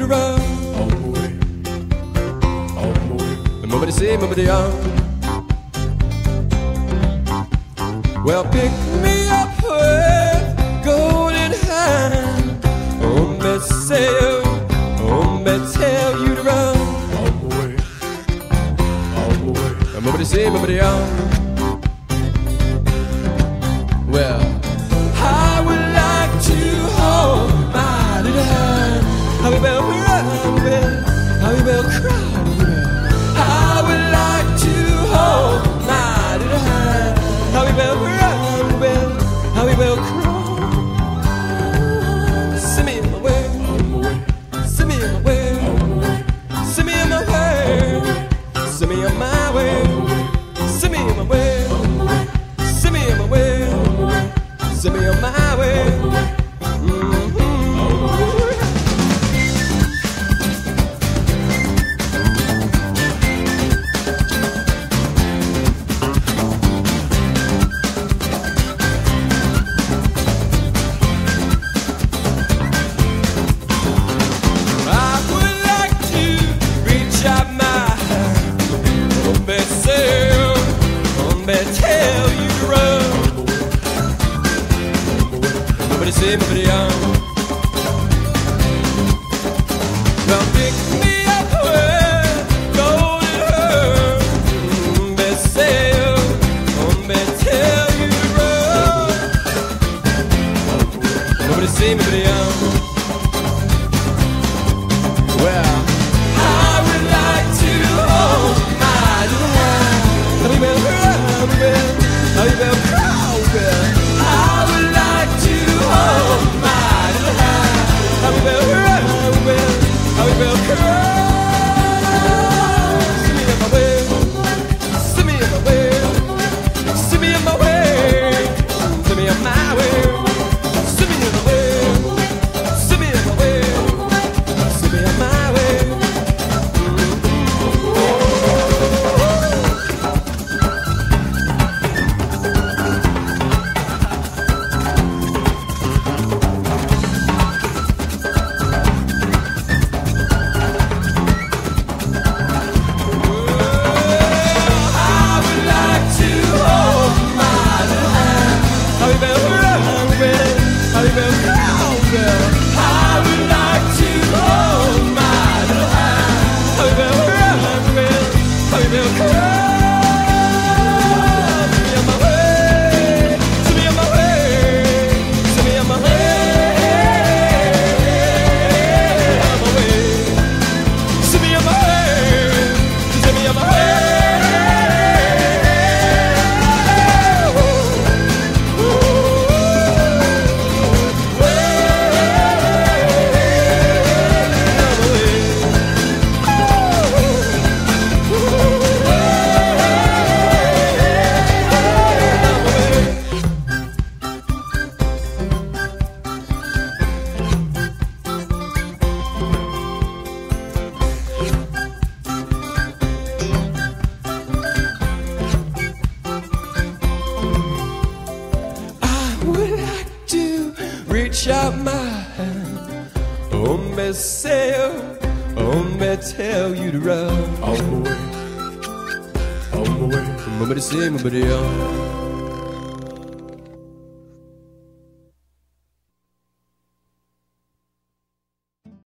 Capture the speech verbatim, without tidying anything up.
to run. On my way, on my way. Nobody say, nobody on. Well, pick me up with golden hand. Oh, me say, oh, me tell you to run. On my way, on my way. Nobody say, nobody on. Well, I would like to hold my little hand. How we will cry, how we will cry. I would like to hold my little hand. How we will cry, how we will cry. Send me in my way, send me in my way, send me in my way, send me in my way, send me in my way, send me in my way, send me in my way. Everybody on. Well, pick me up with golden hair. Me say, oh, me tell you to run. Nobody say, nobody on. Well, I would like to hold my little hand. How we will cry, how we will, how we will cry. I would like to hold my little hand. How we will cry, how we will, how we will cry. Send me in my way, send me in my way, send me in my way, send me in my way, send me in my way, send me in my way, send me in my way. Reach out my hand. Oh, me say, oh, me tell you to run. On my way, on my way. Nobody say, nobody on.